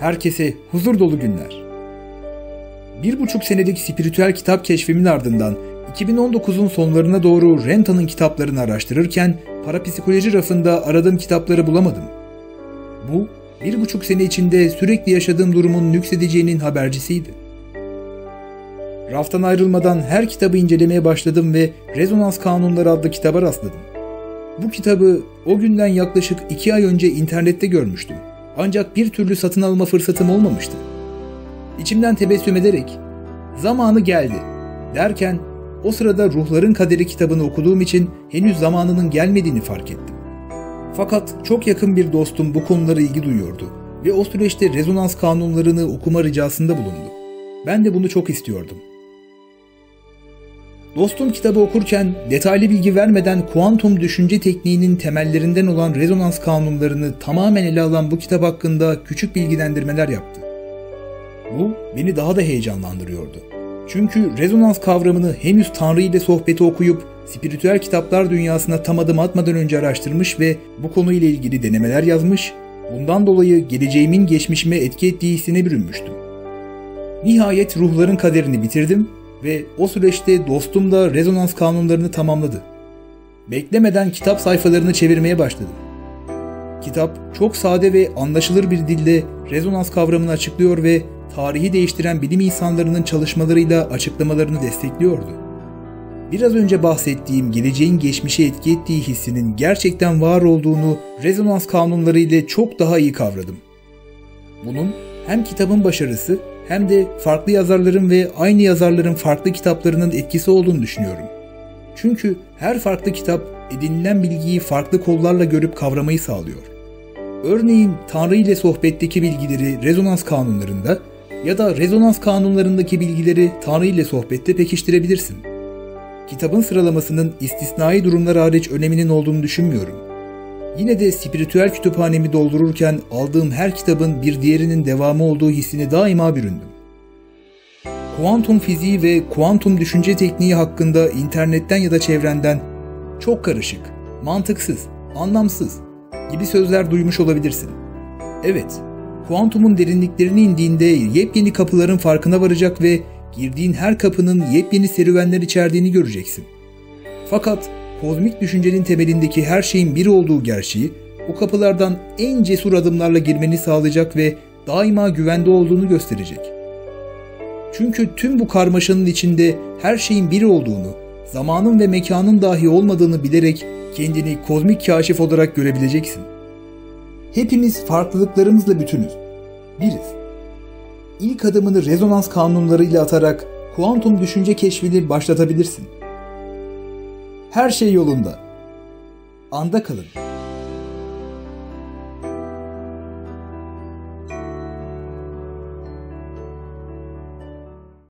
Herkese huzur dolu günler. 1,5 senelik spiritüel kitap keşfimin ardından 2019'un sonlarına doğru Renta'nın kitaplarını araştırırken parapsikoloji rafında aradığım kitapları bulamadım. Bu, 1,5 sene içinde sürekli yaşadığım durumun nüksedeceğinin habercisiydi. Raftan ayrılmadan her kitabı incelemeye başladım ve Rezonans Kanunları adlı kitaba rastladım. Bu kitabı o günden yaklaşık 2 ay önce internette görmüştüm. Ancak bir türlü satın alma fırsatım olmamıştı. İçimden tebessüm ederek "Zamanı geldi" derken o sırada Ruhların Kaderi kitabını okuduğum için henüz zamanının gelmediğini fark ettim. Fakat çok yakın bir dostum bu konulara ilgi duyuyordu ve o süreçte rezonans kanunlarını okuma ricasında bulundu. Ben de bunu çok istiyordum. Dostum kitabı okurken detaylı bilgi vermeden kuantum düşünce tekniğinin temellerinden olan rezonans kanunlarını tamamen ele alan bu kitap hakkında küçük bilgilendirmeler yaptı. Bu beni daha da heyecanlandırıyordu. Çünkü rezonans kavramını henüz Tanrı ile sohbeti okuyup spiritüel kitaplar dünyasına tam adım atmadan önce araştırmış ve bu konuyla ilgili denemeler yazmış, bundan dolayı geleceğimin geçmişime etki ettiği hissine bürünmüştüm. Nihayet Ruhların Kaderini bitirdim ve o süreçte dostum da rezonans kanunlarını tamamladı. Beklemeden kitap sayfalarını çevirmeye başladım. Kitap çok sade ve anlaşılır bir dille rezonans kavramını açıklıyor ve tarihi değiştiren bilim insanlarının çalışmalarıyla açıklamalarını destekliyordu. Biraz önce bahsettiğim geleceğin geçmişe etki ettiği hissinin gerçekten var olduğunu rezonans kanunları ile çok daha iyi kavradım. Bunun hem kitabın başarısı hem de farklı yazarların ve aynı yazarların farklı kitaplarının etkisi olduğunu düşünüyorum. Çünkü her farklı kitap edinilen bilgiyi farklı kollarla görüp kavramayı sağlıyor. Örneğin Tanrı ile sohbetteki bilgileri rezonans kanunlarında ya da rezonans kanunlarındaki bilgileri Tanrı ile sohbette pekiştirebilirsin. Kitabın sıralamasının istisnai durumlar hariç öneminin olduğunu düşünmüyorum. Yine de spiritüel kütüphanemi doldururken aldığım her kitabın bir diğerinin devamı olduğu hissini daima büründüm. Kuantum fiziği ve kuantum düşünce tekniği hakkında internetten ya da çevrenden çok karışık, mantıksız, anlamsız gibi sözler duymuş olabilirsin. Evet, kuantumun derinliklerine indiğinde yepyeni kapıların farkına varacak ve girdiğin her kapının yepyeni serüvenler içerdiğini göreceksin. Fakat kozmik düşüncenin temelindeki her şeyin bir olduğu gerçeği, o kapılardan en cesur adımlarla girmeni sağlayacak ve daima güvende olduğunu gösterecek. Çünkü tüm bu karmaşanın içinde her şeyin bir olduğunu, zamanın ve mekanın dahi olmadığını bilerek kendini kozmik kaşif olarak görebileceksin. Hepimiz farklılıklarımızla bütünüz. Biriz. İlk adımını rezonans kanunlarıyla atarak kuantum düşünce keşfini başlatabilirsin. Her şey yolunda. Anda kalın.